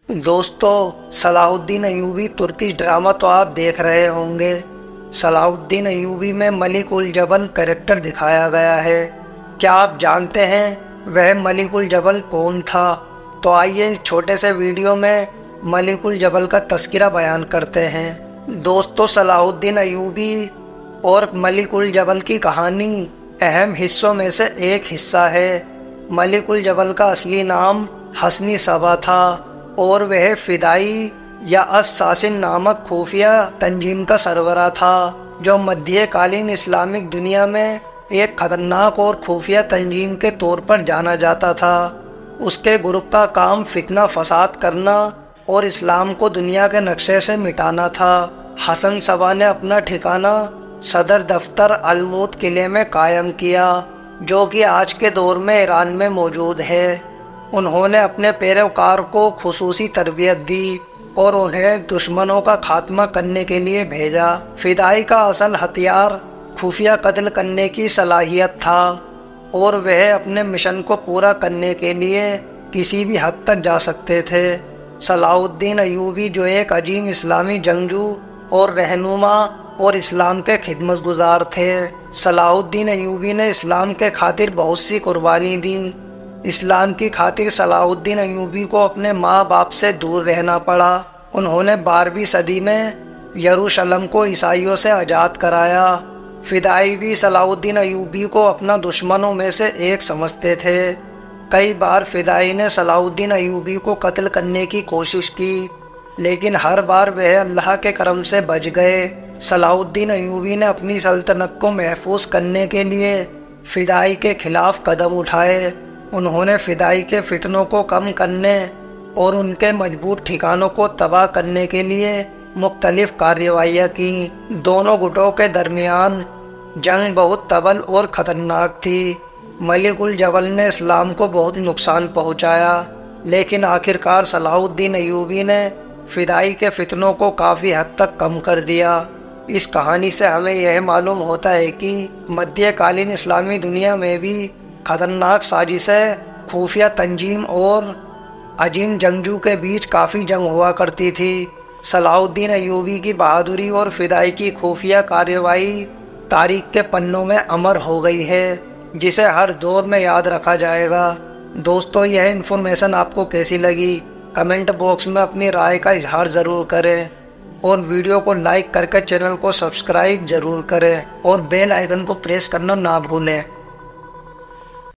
दोस्तों, Salahuddin Ayyubi Turkish drama तो आप देख रहे होंगे। सलाहुद्दीन अय्यूबी में मलिक उल जबल कैरेक्टर दिखाया गया है। क्या आप जानते हैं वह मलिक उल जबल कौन था? तो आइए इस छोटे से वीडियो में मलिक उल जबल का तज़किरा बयान करते हैं। दोस्तों, सलाहुद्दीन अय्यूबी और मलिक उल जबल की कहानी अहम हिस्सों में से एक हिस्सा है। मलिक उल जबल का असली नाम हसनी सबा था और वह फिदाई या अस्सासिन नामक खुफिया तंजीम का सरबराह था, जो मध्यकालीन इस्लामिक दुनिया में एक खतरनाक और खुफिया तंजीम के तौर पर जाना जाता था। उसके ग्रुप का काम फितना फसाद करना और इस्लाम को दुनिया के नक्शे से मिटाना था। हसन सबा ने अपना ठिकाना सदर दफ्तर अलमूद किले में कायम किया, जो कि आज के दौर में ईरान में मौजूद है। उन्होंने अपने पैरोकार को खुसूसी तरबियत दी और उन्हें दुश्मनों का खात्मा करने के लिए भेजा। फिदाई का असल हथियार खुफिया कत्ल करने की सलाहियत था और वह अपने मिशन को पूरा करने के लिए किसी भी हद तक जा सकते थे। सलाहुद्दीन अय्यूबी, जो एक अजीम इस्लामी जंगजू और रहनुमा और इस्लाम के खिदमतगुजार थे। सलाहुद्दीन अय्यूबी ने इस्लाम के खातिर बहुत सी कुर्बानी दी। इस्लाम की खातिर सलाहुद्दीन अय्यूबी को अपने माँ बाप से दूर रहना पड़ा। उन्होंने 12वीं सदी में यरूशलेम को ईसाइयों से आज़ाद कराया। फिदाई भी सलाहुद्दीन अय्यूबी को अपना दुश्मनों में से एक समझते थे। कई बार फिदाई ने सलाहुद्दीन अय्यूबी को कत्ल करने की कोशिश की, लेकिन हर बार वह अल्लाह के करम से बच गए। सलाहुद्दीन अय्यूबी ने अपनी सल्तनत को महफूज करने के लिए फिदाई के खिलाफ कदम उठाए। उन्होंने फिदाई के फितनों को कम करने और उनके मजबूत ठिकानों को तबाह करने के लिए मुख्तलिफ कार्रवाइयाँ की। दोनों गुटों के दरमियान जंग बहुत तबल और ख़तरनाक थी। मलिक उल जबल ने इस्लाम को बहुत नुकसान पहुँचाया, लेकिन आखिरकार सलाहुद्दीन अय्यूबी ने फिदाई के फितनों को काफ़ी हद तक कम कर दिया। इस कहानी से हमें यह मालूम होता है कि मध्यकालीन इस्लामी दुनिया में भी खतरनाक साजिशें, खुफिया तंजीम और अजीम जंगजू के बीच काफ़ी जंग हुआ करती थी। सलाहुद्दीन अय्यूबी की बहादुरी और फिदाई की खुफिया कार्रवाई तारीख के पन्नों में अमर हो गई है, जिसे हर दौर में याद रखा जाएगा। दोस्तों, यह इन्फॉर्मेशन आपको कैसी लगी? कमेंट बॉक्स में अपनी राय का इजहार ज़रूर करें और वीडियो को लाइक करके चैनल को सब्सक्राइब ज़रूर करें और बेल आइकन को प्रेस करना ना भूलें।